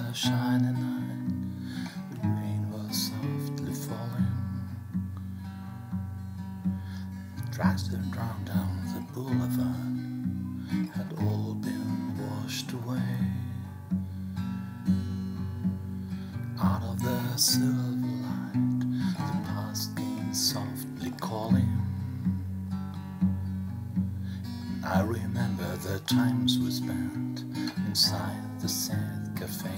a shiny night, the rain was softly falling. The tracks that drowned down the boulevard had all been washed away. Out of the silver light, the past came softly calling. I remember the times we spent inside the sad cafe.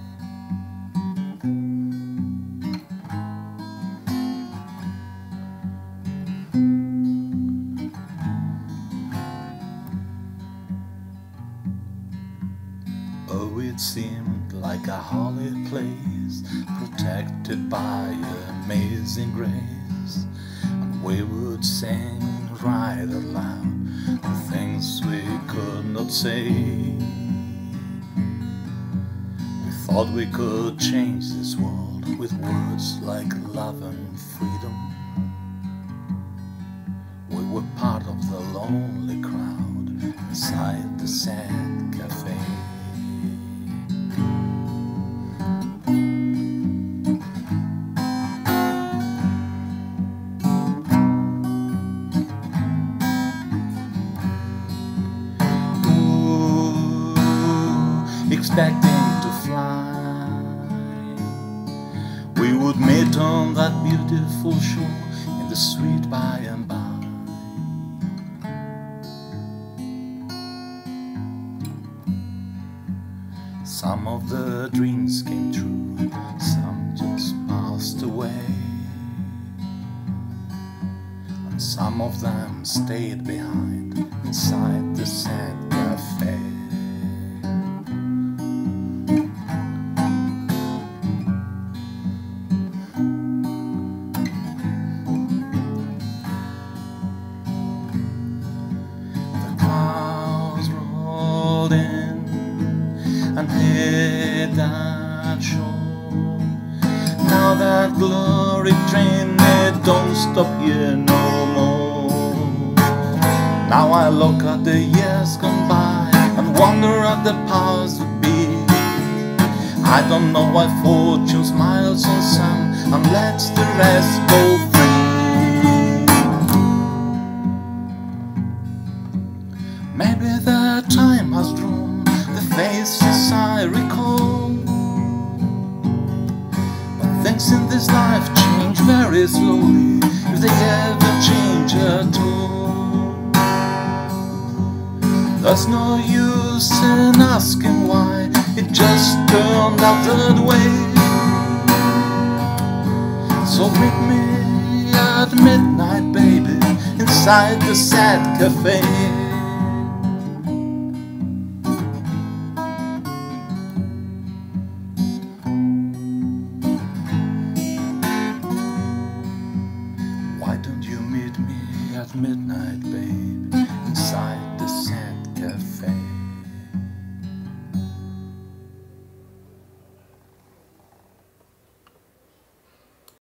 Oh, it seemed like a holy place, protected by amazing grace, and we would sing right out loud the things we could not say. We thought we could change this world with words like love and freedom. We were part of the lonely crowd inside the sad cafe. Expecting to fly, we would meet on that beautiful shore in the sweet by and by. Some of the dreams came true, some just passed away, and some of them stayed behind inside the sad cafe. And hit that shore. Now that glory train, it don't stop here no more. Now I look at the years gone by and wonder at the powers that be. I don't know why fortune smiles on some and lets the rest go free. Maybe the time has drawn faces I recall, but things in this life change very slowly, if they ever change at all. There's no use in asking why, it just turned out that way. So meet me at midnight, baby, inside the sad cafe. Meet me at midnight, babe, inside the sad cafe.